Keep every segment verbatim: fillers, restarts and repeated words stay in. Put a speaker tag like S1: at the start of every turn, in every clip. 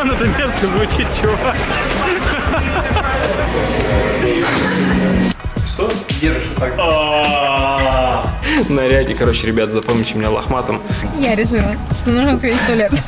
S1: странно это мерзко звучит, чувак. Что? Держишь вот так.
S2: Наряде, короче, ребят, запомните меня лохматым.
S3: Я решила, что нужно сходить в туалет.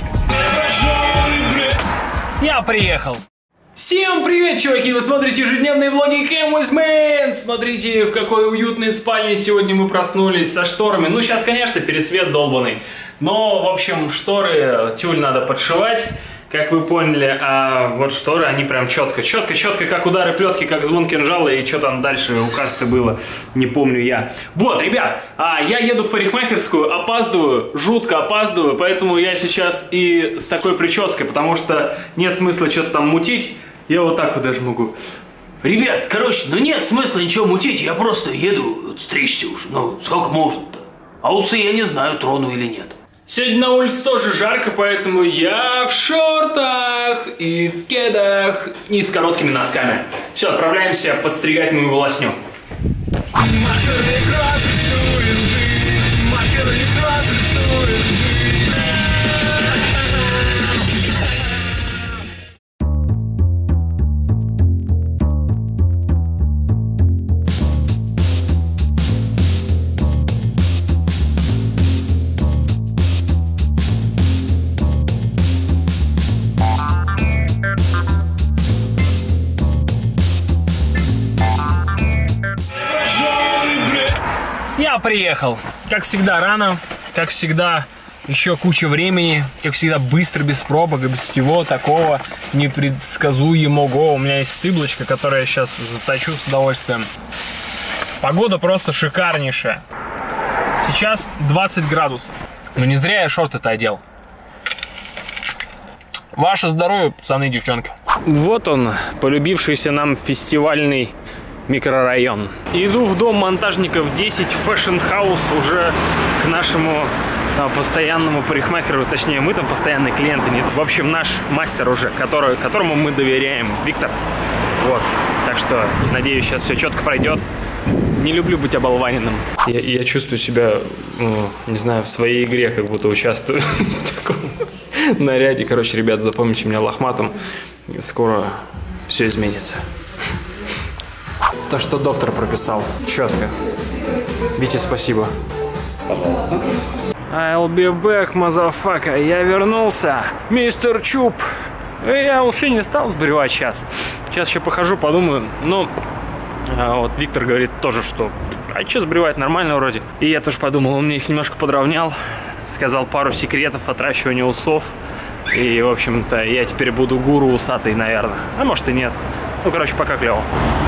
S1: Я приехал. Всем привет, чуваки! Вы смотрите ежедневные влоги Cam with Man. Смотрите, в какой уютной спальне сегодня мы проснулись со шторами. Ну, сейчас, конечно, пересвет долбанный. Но, в общем, шторы, тюль надо подшивать, как вы поняли. А вот шторы, они прям четко, четко, четко, как удары плетки, как звон кинжала. И что там дальше у касты было, не помню я. Вот, ребят, а я еду в парикмахерскую, опаздываю, жутко опаздываю. Поэтому я сейчас и с такой прической, потому что нет смысла что-то там мутить. Я вот так вот даже могу. Ребят, короче, ну нет смысла ничего мутить. Я просто еду стричься уже. Ну, сколько можно-то? А усы я не знаю, трону или нет. Сегодня на улице тоже жарко, поэтому я в шортах и в кедах и с короткими носками. Все, отправляемся подстригать мою волосню. Я приехал. Как всегда рано, как всегда еще куча времени, как всегда быстро, без пробок, без всего такого непредсказуемого. У меня есть тыблочка, которую я сейчас заточу с удовольствием. Погода просто шикарнейшая. Сейчас двадцать градусов. Но не зря я шорты-то одел. Ваше здоровье, пацаны и девчонки.
S2: Вот он, полюбившийся нам фестивальный микрорайон.
S1: Иду в дом монтажников десять, Fashion House, уже к нашему а, постоянному парикмахеру, точнее, мы там постоянные клиенты, нет. В общем, наш мастер уже, который, которому мы доверяем, Виктор. Вот, так что, надеюсь, сейчас все четко пройдет. Не люблю быть оболваненным.
S2: Я, я чувствую себя, ну, не знаю, в своей игре, как будто участвую в таком наряде. Короче, ребят, запомните меня лохматым. Скоро все изменится. То, что доктор прописал, четко. Витя, спасибо.
S1: Пожалуйста. I'll be back, motherfucker. Я вернулся, мистер Чуб. Я вообще не стал сбривать сейчас. Сейчас еще похожу, подумаю. Ну, а вот Виктор говорит тоже, что а что сбривать, нормально вроде. И я тоже подумал, он мне их немножко подровнял. Сказал пару секретов отращивания усов. И, в общем-то, я теперь буду гуру усатый, наверное. А может и нет. Ну, короче, пока клево.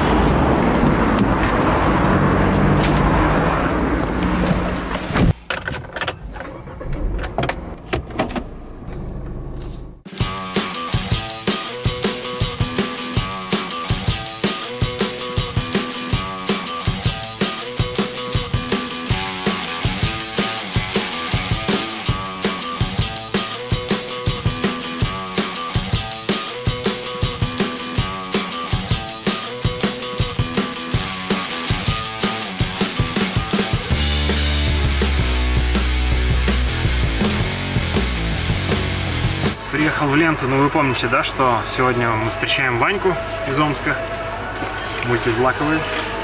S1: Приехал в Ленту, ну вы помните, да, что сегодня мы встречаем Ваньку из Омска, мультизлаковые,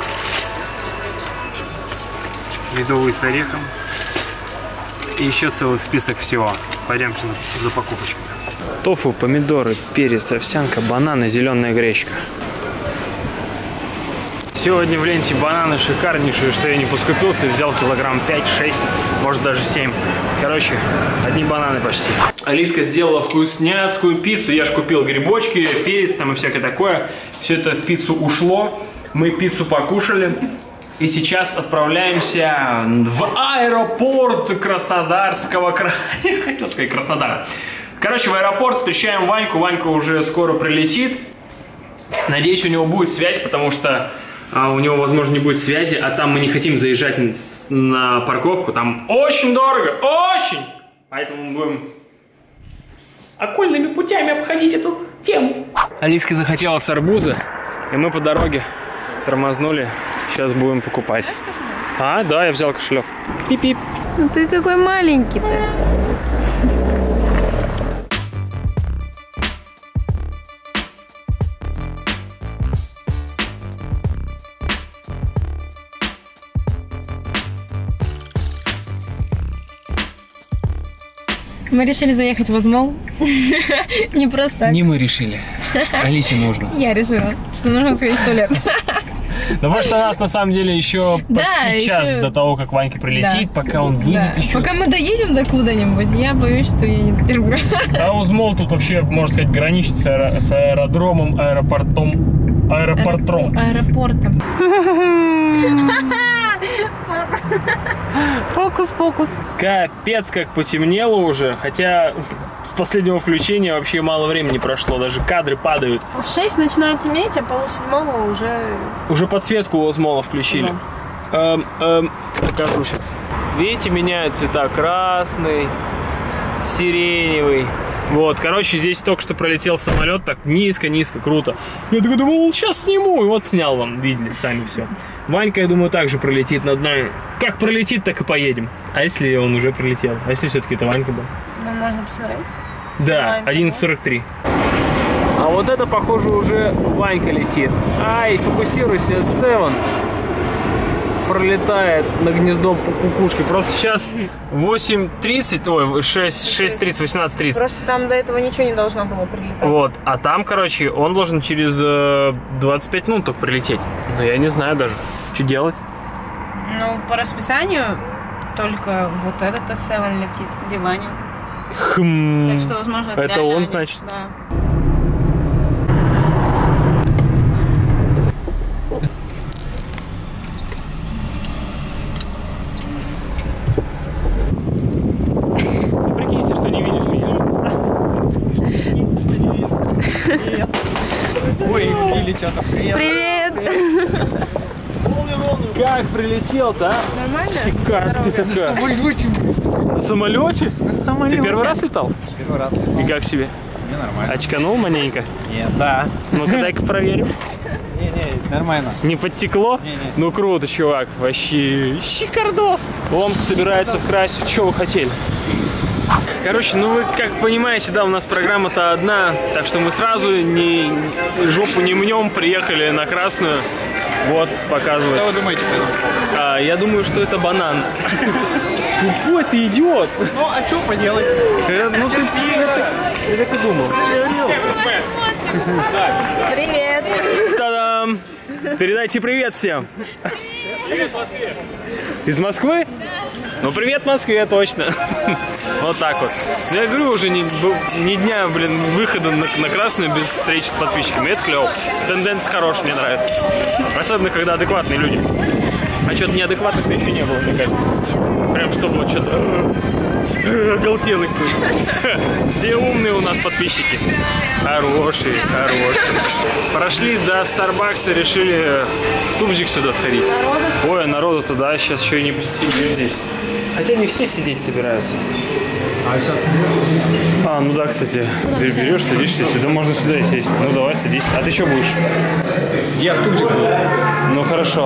S1: медовый с орехом и еще целый список всего. Пойдемте за покупочками.
S2: Тофу, помидоры, перец, овсянка, бананы, зеленая гречка.
S1: Сегодня в Ленте бананы шикарнейшие, что я не поскупился, взял килограмм пять-шесть, может даже семь. Короче, одни бананы почти. Алиска сделала вкусняцкую пиццу, я же купил грибочки, перец там и всякое такое. Все это в пиццу ушло, мы пиццу покушали. И сейчас отправляемся в аэропорт Краснодарского края. Хотел сказать Краснодара. Короче, в аэропорт встречаем Ваньку, Ванька уже скоро прилетит. Надеюсь, у него будет связь, потому что а, у него, возможно, не будет связи, а там мы не хотим заезжать на парковку, там очень дорого, очень! Поэтому мы будем окольными путями обходить эту тему. Алиске захотелось арбуза, и мы по дороге тормознули, сейчас будем покупать. А, да, я взял кошелек. Пип-пип.
S3: Ну ты какой маленький-то. Мы решили заехать в Озмол. Не просто.
S1: Не мы решили. Алисе нужно.
S3: Я решила, что нужно сходить в туалет.
S1: Да потому что нас на самом деле еще
S3: Да,
S1: почти час
S3: еще-
S1: до того, как Ванька прилетит,
S3: Да.
S1: пока он выйдет
S3: Да.
S1: еще.
S3: Пока мы доедем до куда-нибудь, я боюсь, что я не дотерплю.
S1: А Узмол тут вообще, можно сказать, граничит с, аэро- с аэродромом, аэропортом, аэропортром.
S3: Аэропортом.
S1: Фокус-фокус. Капец, как потемнело уже, хотя с последнего включения вообще мало времени прошло, даже кадры падают.
S3: В шесть начинает темнеть, а полуседьмого уже...
S1: Уже подсветку у Озмола включили. Эм, эм, покажу сейчас. Видите, меняют цвета: красный, сиреневый. Вот, короче, здесь только что пролетел самолет так низко-низко, круто. Я такой думал, сейчас сниму, и вот снял вам, видели сами все. Ванька, я думаю, также пролетит над нами. Как пролетит, так и поедем. А если он уже прилетел? А если все-таки это Ванька был?
S3: Ну, можно посмотреть.
S1: Да,
S3: Ванька,
S1: одиннадцать сорок три. А вот это, похоже, уже Ванька летит. Ай, фокусируйся, Севен. Пролетает на гнездом по кукушке. Просто сейчас восемь тридцать, ой, шесть тридцать, восемнадцать тридцать.
S3: Просто там до этого ничего не должно было прилетать.
S1: Вот, а там, короче, он должен через э, двадцать пять минут только прилететь. Но я не знаю даже, что делать.
S3: Ну, по расписанию только вот этот эс семь летит, где Ваня.
S1: Хм.
S3: Так что, возможно,
S1: это
S3: реально
S1: он,
S3: они-
S1: значит?
S3: Да.
S1: Ну, прикинься, что не видишь меня.
S4: Ой, Лили, что-то привет.
S3: Привет!
S1: Как прилетел-то, а?
S3: Нормально?
S1: Шикарно ты такая.
S4: Самолете.
S1: На самолете?
S4: На самолете.
S1: Ты первый раз летал?
S4: Первый раз.
S1: И как себе?
S4: Не, нормально.
S1: Очканул маленько?
S4: Нет, да.
S1: Ну-ка, дай-ка проверим.
S4: Не-не, нормально.
S1: Не подтекло?
S4: Не-не.
S1: Ну круто, чувак, вообще шикардос. Ломка собирается в красить. Что вы хотели? Короче, ну вы как понимаете, да, у нас программа-то одна, так что мы сразу не, не- жопу не мнем, приехали на красную. Вот, показывать.
S4: Что вы думаете?
S1: А, я думаю, что это банан. Тупой ты идиот.
S4: Ну, а что поделать?
S1: Э, Ну ты, я так и думал.
S3: Привет!
S1: Та-дам! Передайте привет всем. Привет, Москве. Из Москвы? Ну, привет, Москве, точно. Вот так вот. Я говорю, уже ни, ни дня, блин, выхода на, на красную без встречи с подписчиками. Это клево. Тенденция хорошая, мне нравится. Особенно, когда адекватные люди. А что-то неадекватных еще не было, мне кажется. Прям чтобы вот что-то оголтелый какой-то. Все умные у нас подписчики. Хорошие, хорошие. Прошли до Старбакса, решили в тубзик сюда сходить. Ой, а народу туда сейчас еще и не пустили здесь. Хотя не все сидеть собираются. А, ну да, кстати. Ты берешь, садишься сюда, можно сюда и сесть. Ну давай, садись. А ты что будешь?
S4: Я в тубзик был.
S1: Ну хорошо.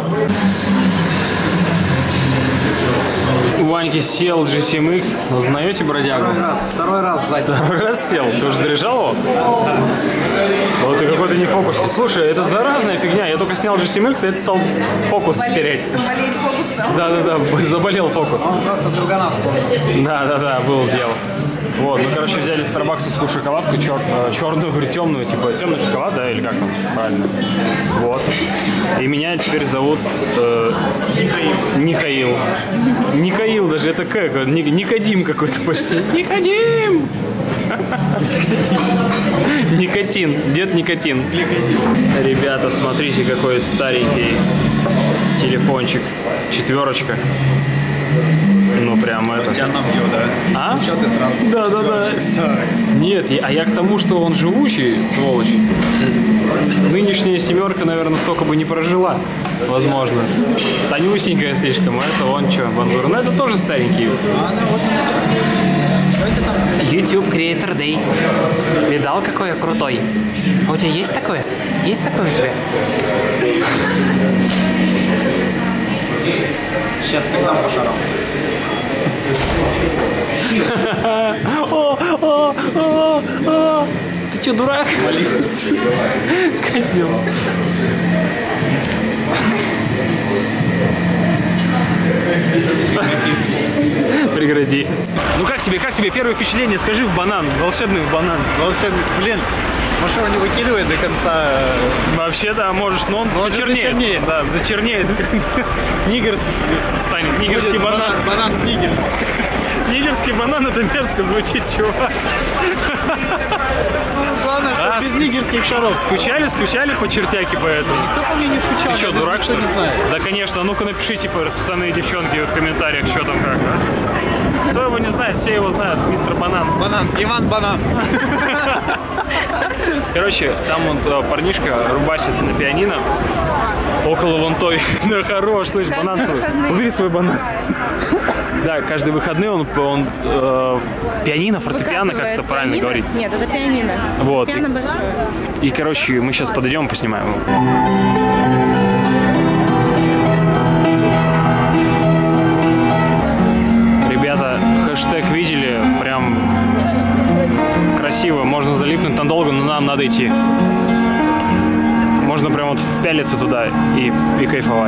S1: У Ваньки сел джи си эм икс. Узнаете бродягу?
S4: Второй раз, второй раз сзади.
S1: Второй раз сел. Ты уже заряжал его? Вот ты какой-то не фокусник. Слушай, это заразная фигня. Я только снял джи си эм икс, и это стал фокус терять. Да-да-да, заболел фокус.
S4: Он просто другана вспомнил.
S1: Да-да-да, было дело. Вот, мы, короче, взяли старбаксовскую шоколадку, чер, э, черную, говорю, темную, типа темный шоколад, да, или как там, правильно. Вот. И меня теперь зовут э, Никаил. Никаил даже, это как? Ник- Никодим какой-то почти. Никодим! Никотин, дед Никотин. Ребята, смотрите, какой старенький телефончик. Четверочка. Ну, прям это...
S4: Я набью, да?
S1: А?
S4: Что ты сразу?
S1: Да, да, да. Нет, я- а я к тому, что он живучий, сволочь. Нынешняя семерка, наверное, столько бы не прожила, возможно. Тонюсенькая слишком, а это он что, бандура. Ну, это тоже старенький. YouTube Creator Day. Видал, какой я крутой? А у тебя есть такое? Есть такое у тебя?
S4: Сейчас когда по шарам.
S1: О, о, о, о. Ты что, дурак? Козел.
S2: Прегради. Ну как тебе, как тебе первое впечатление? Скажи в банан, волшебный в банан.
S4: Волшебный, блин, может его не выкидывает до конца?
S2: Вообще, да, можешь, но он,
S4: он
S2: зачернеет.
S4: зачернеет.
S2: Да, зачернеет. Нигерский станет, нигерский
S4: Будет
S2: банан.
S4: Банан, банан нигер.
S2: Нигерский банан, это мерзко звучит, чувак.
S4: Главное,
S2: А,
S4: без
S2: с-
S4: нигерских шаров.
S2: Скучали, скучали по чертяке поэтому?
S4: Кто по мне не скучал?
S2: Ты что,
S4: я даже
S2: дурак, что ли?
S4: не знаю.
S2: Да, конечно. А ну-ка напишите, пацаны и девчонки, в комментариях, что там как, да? Кто его не знает, все его знают. Мистер Банан.
S4: Банан, Иван Банан.
S2: Короче, там вот э, парнишка рубасит на пианино. Около вон той. Да хорош, слышь, банан свой. Убери свой банан. Да, каждые выходные он, он э, пианино, фортепиано, как это
S3: Выкатывает
S2: правильно
S3: пианино?
S2: говорить.
S3: Нет, это пианино.
S2: Вот.
S3: Пианино большое.
S2: И, короче, мы сейчас подойдем и поснимаем его. Ребята, хэштег видели, прям красиво, можно залипнуть надолго, но нам надо идти. Можно прям вот впялиться туда и, и кайфовать.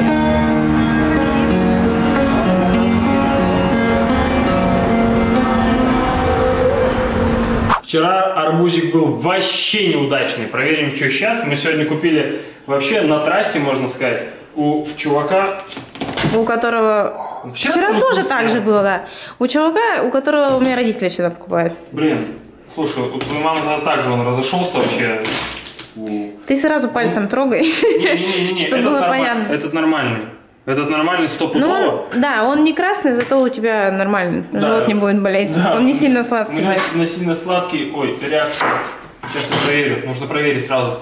S2: Вчера арбузик был вообще неудачный. Проверим, что сейчас. Мы сегодня купили вообще на трассе, можно сказать, у чувака.
S3: У которого...
S2: Вчера
S3: Вчера
S2: тоже
S3: тоже
S2: вкусно.
S3: так же было, да. У чувака, у которого у меня родители всегда покупают.
S2: Блин, слушай, у твоей мамы тогда так же он разошелся вообще. У-
S3: Ты сразу пальцем трогай,
S2: Не-не-не,
S3: чтобы
S2: этот
S3: было
S2: норма-
S3: понятно.
S2: Этот нормальный. Этот нормальный
S3: Ну,
S2: стопудово.
S3: он, да, он не красный, зато у тебя нормально.
S2: Да.
S3: Живот не будет болеть.
S2: Да.
S3: Он не сильно
S2: У
S3: сладкий.
S2: меня
S3: знаешь.
S2: на сильно сладкий. Ой, реакция. Сейчас я проверю. Нужно проверить сразу.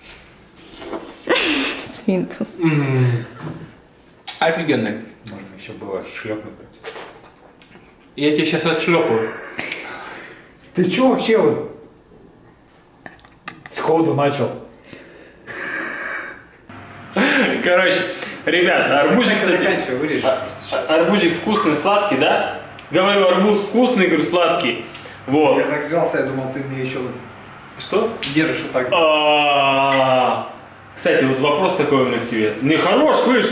S3: Свинтус.
S2: М.
S4: Офигенный. Можно еще было шлепнуть.
S2: Я тебе сейчас отшлепаю.
S5: Ты чё вообще вот сходу начал?
S2: Короче, ребят, арбузик, кстати,
S4: Заканчивай, вырежешь
S2: а-
S4: просто сейчас.
S2: арбузик вкусный, сладкий, да? Говорю, арбуз вкусный, говорю, сладкий. Вот.
S5: Я так сжался, я думал, ты мне еще
S2: Что?
S5: держишь вот так.
S2: А, Кстати, вот вопрос такой у меня к тебе. Не хорош, слышь?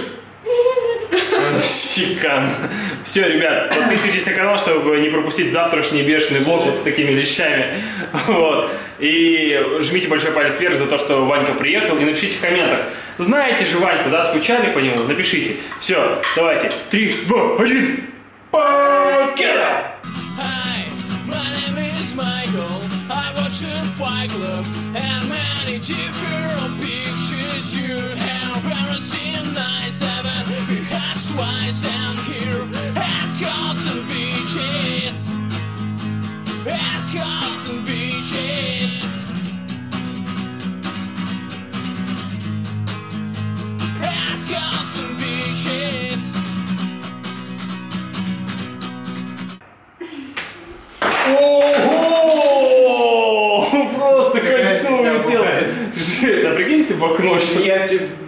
S2: Шикарно. Все, ребят, подписывайтесь на канал, чтобы не пропустить завтрашний бешеный влог вот с такими вещами. Вот. И жмите большой палец вверх за то, что Ванька приехал. И напишите в комментах. Знаете же Ваньку, да? Скучали по нему? Напишите. Все, давайте. Три, два, один. Покеда!
S6: Hi, my name is Michael. I watch the Fight Club and many different pictures you have ever seen. Nice seven, perhaps twice, and here Ascot and beaches, Ascot and beaches, Ascot and beaches.
S2: Ого! Просто кольцо улетело. Жесть, а прикинь, если бы в окно.
S5: Я тебе